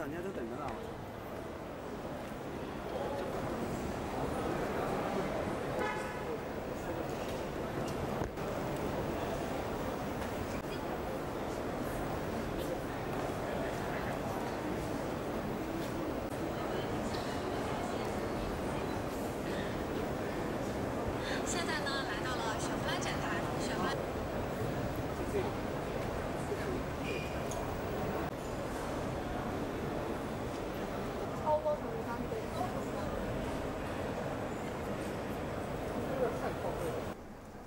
人家都等得到。 现在呢，来到了雪佛兰展台，雪佛兰。超过什么商品？这个太靠背了。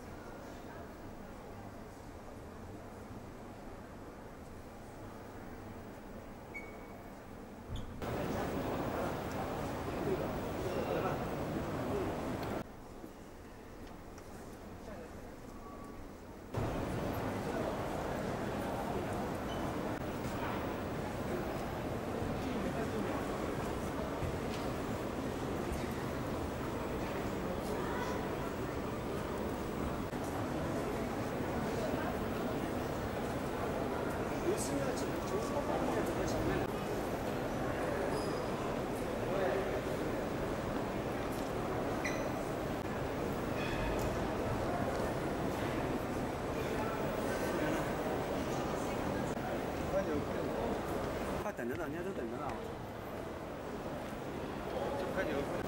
现在只就是说方面比较前面。快等得到，人家都等得到。 快点。